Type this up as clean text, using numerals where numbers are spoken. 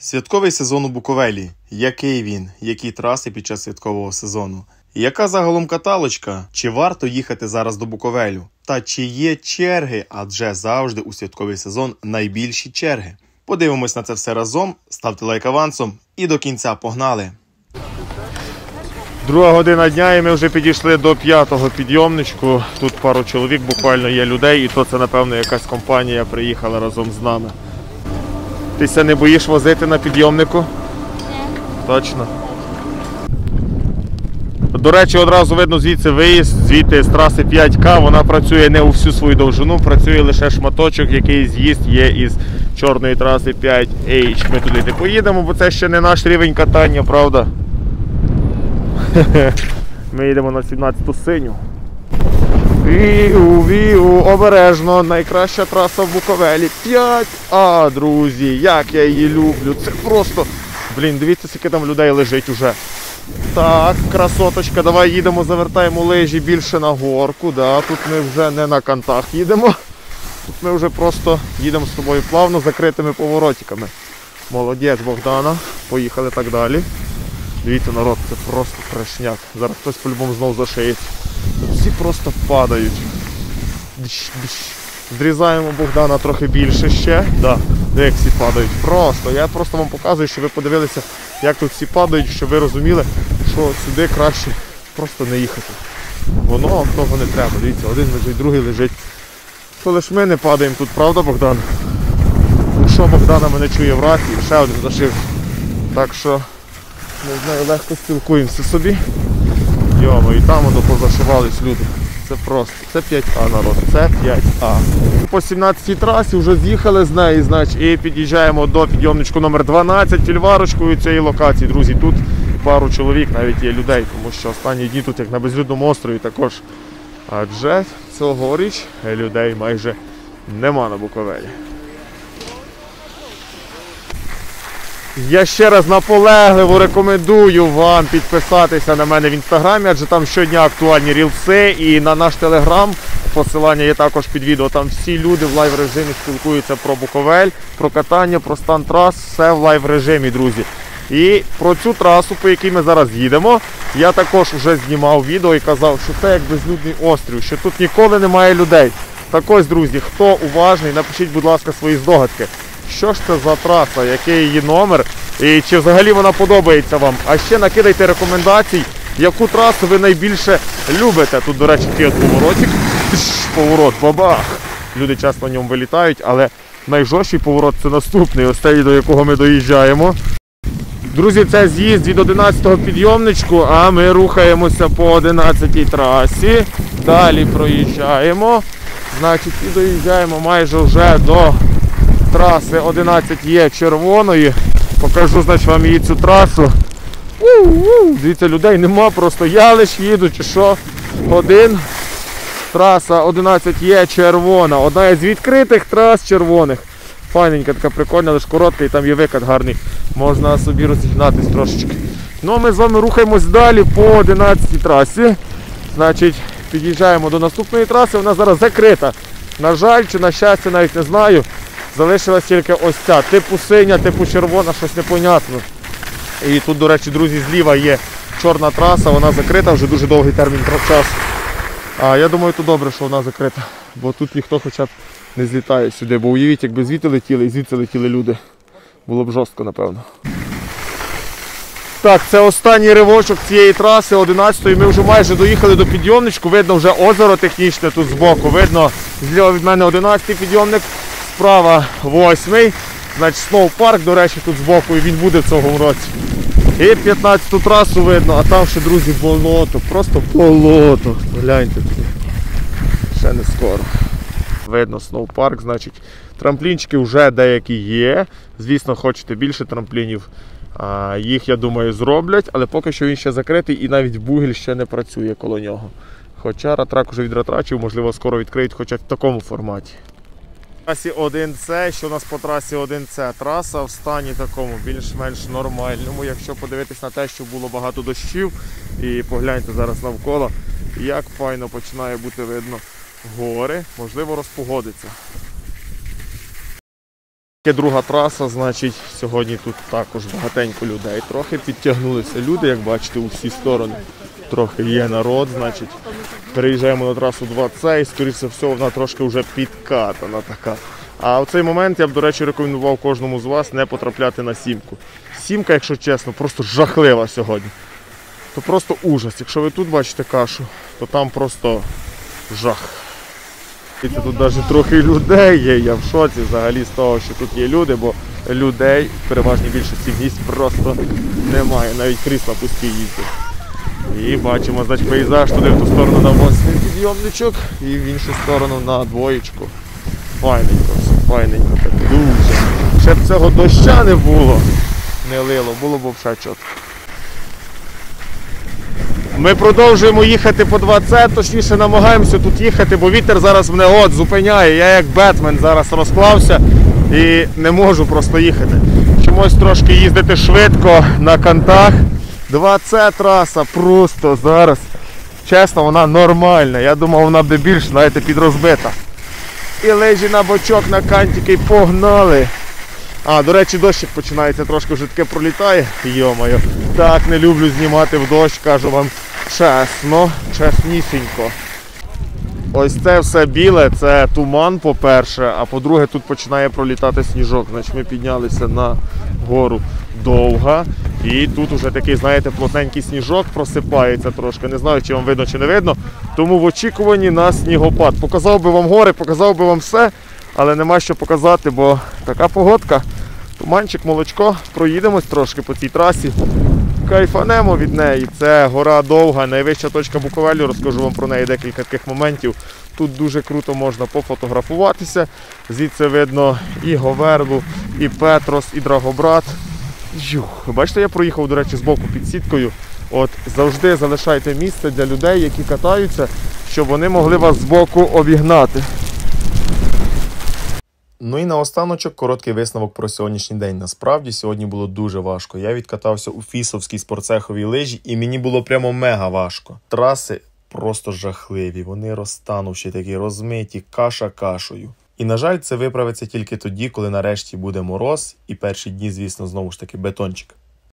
Святковий сезон у Буковелі. Який він? Які траси під час святкового сезону? Яка загалом каталочка? Чи варто їхати зараз до Буковелю? Та чи є черги? Адже завжди у святковий сезон найбільші черги. Подивимось на це все разом, ставте лайк авансом і до кінця погнали! Друга година дня і ми вже підійшли до 5-го підйомничку. Тут пару чоловік буквально є людей, і то це напевно якась компанія приїхала разом з нами. Ти не боїш возити на підйомнику? Ні. Точно? До речі, одразу видно звідси виїзд, звідти з траси 5К, вона працює не у всю свою довжину, працює лише шматочок, який з'їзд є із чорної траси 5H. Ми туди не поїдемо, бо це ще не наш рівень катання, правда? Ми їдемо на 17-ту синю. Віу, обережно, найкраща траса в Буковелі. 5А, друзі, як я її люблю. Це просто, дивіться, скільки там людей лежить уже. Так, красоточка, давай їдемо, завертаємо лижі більше на горку. Да, тут ми вже не на кантах їдемо. Тут ми вже просто їдемо з тобою плавно, закритими поворотиками. Молодець, Богдана. Поїхали так далі. Дивіться, народ, це просто трешняк. Зараз хтось по-любому знову зашиється. Тут всі просто падають. Зрізаємо Богдана трохи більше ще. Да, як всі падають. Я просто вам показую, щоб ви подивилися, як тут всі падають, щоб ви розуміли, що сюди краще просто не їхати. Воно вам того не треба. Дивіться, один лежить, другий лежить. То лише ми не падаємо тут, правда, Богдан? Якщо Богдана мене чує в рації, ще один зашився. Так що, не знаю, легко спілкуємося собі. Йомо, і там воно позашивались люди. Це просто, це 5А, народ, це 5А. По 17-й трасі вже з'їхали з неї, значить, і під'їжджаємо до підйомничку номер 12, фільварочкою цієї локації. Друзі, тут пару чоловік навіть є людей, тому що останні дні тут як на безлюдному острові також. Адже цьогоріч людей майже нема на Буковелі. Я ще раз наполегливо рекомендую вам підписатися на мене в інстаграмі, адже там щодня актуальні рілси, і на наш телеграм, посилання є також під відео, там всі люди в лайв режимі спілкуються про Буковель, про катання, про стан трас, все в лайв режимі, друзі. І про цю трасу, по якій ми зараз їдемо, я також вже знімав відео і казав, що це як безлюдний острів, що тут ніколи немає людей. Так ось, друзі, хто уважний, напишіть, будь ласка, свої здогадки. Що ж це за траса, який її номер і чи взагалі вона подобається вам. А ще накидайте рекомендацій, яку трасу ви найбільше любите. Тут, до речі, такий от поворотик. Поворот, бабах. Люди часто на ньому вилітають, але найжорсткий поворот це наступний, ось цей, до якого ми доїжджаємо. Друзі, це з'їзд від 11-го підйомничку, а ми рухаємося по 11-й трасі. Далі проїжджаємо. Значить, і доїжджаємо майже вже до траси 11 є червоної. Покажу, значить, вам її цю трасу. Дивіться, людей нема, просто я лиш їду, чи що. Траса 11 є червона. Одна із відкритих трас червоних. Файненька, така прикольна, лише коротка і там є викат гарний. Можна собі розігнатись трошечки. Ну а ми з вами рухаємось далі по 11 трасі. Значить, під'їжджаємо до наступної траси, вона зараз закрита. На жаль, чи на щастя, навіть не знаю. Залишилась тільки ось ця, типу синя, типу червона, щось непонятно. І тут, до речі, друзі, зліва є чорна траса, вона закрита, вже дуже довгий термін часу. А я думаю, то добре, що вона закрита, бо тут ніхто хоча б не злітає сюди. Бо уявіть, якби звідти летіли і звідси летіли люди. Було б жорстко, напевно. Так, це останній ривочок цієї траси 11-ї. Ми вже майже доїхали до підйомничку. Видно вже озеро технічне тут збоку. Видно, зліва від мене 11-й підйомник. Справа 8-й, значить сноупарк, до речі, тут збоку, і він буде в цьому році. І 15-ту трасу видно, а там ще, друзі, болото, просто болото. Гляньте тут, ще не скоро. Видно сноупарк, значить трамплінчики вже деякі є. Звісно, хочете більше трамплінів, їх, я думаю, зроблять, але поки що він ще закритий і навіть бугель ще не працює коло нього. Хоча ратрак уже відратрачив, можливо, скоро відкриють хоча б в такому форматі. Трасі 1С, що у нас по трасі 1С? Траса в стані такому більш-менш нормальному, якщо подивитись на те, що було багато дощів, і погляньте зараз навколо, як файно починає бути видно гори, можливо розпогодиться. Друга траса, значить, сьогодні тут також багатенько людей. Трохи підтягнулися люди, як бачите, у всі сторони. Трохи є народ, значить, переїжджаємо на трасу 2С і, скоріше всього, вона трошки вже підкатана така. А в цей момент я б, до речі, рекомендував кожному з вас не потрапляти на сімку. Сімка, якщо чесно, просто жахлива сьогодні. То просто ужас. Якщо ви тут бачите кашу, то там просто жах. І тут навіть трохи людей є, я в шоці взагалі з того, що тут є люди, бо людей в переважній більшості місць просто немає, навіть крісла пусті їздять. І бачимо, значить, пейзаж туди в ту сторону на восьмий підйомничок і в іншу сторону на двоєчку. Файненько, все, файненько, так дуже. Ще б цього доща не було, не лило, було б взагалі чітко. Ми продовжуємо їхати по 2С, точніше намагаємося тут їхати, бо вітер зараз мене от зупиняє. Я як Бетмен зараз розклався і не можу просто їхати. Чомусь трошки їздити швидко на кантах. 2С траса просто зараз, чесно, вона нормальна. Я думав, вона буде більш, знаєте, підрозбита. І лижі на бочок, на кантики, погнали. А, до речі, дощик починається, трошки вже таке пролітає. Йо-моє, так не люблю знімати в дощ, кажу вам чесно, чеснісінько. Ось це все біле, це туман, по-перше, а по-друге, тут починає пролітати сніжок. Значить, ми піднялися на гору Довга, і тут уже такий, знаєте, плотненький сніжок просипається трошки. Не знаю, чи вам видно, чи не видно. Тому в очікуванні на снігопад. Показав би вам гори, показав би вам все, але нема що показати, бо така погодка. Туманчик, молочко, проїдемось трошки по цій трасі. Кайфанемо від неї. Це гора Довга, найвища точка Буковелю, розкажу вам про неї декілька таких моментів. Тут дуже круто можна пофотографуватися. Звідси видно і Говерлу, і Петрос, і Драгобрат. Ви бачите, я проїхав, до речі, з боку під сіткою. От, завжди залишайте місце для людей, які катаються, щоб вони могли вас з боку обігнати. Ну і наостаночок короткий висновок про сьогоднішній день. Насправді, сьогодні було дуже важко. Я відкатався у фісовській спортцеховій лижі і мені було прямо мега важко. Траси просто жахливі, вони розтанувші, такі розмиті, каша кашею. І, на жаль, це виправиться тільки тоді, коли нарешті буде мороз і перші дні, звісно, знову ж таки бетончик.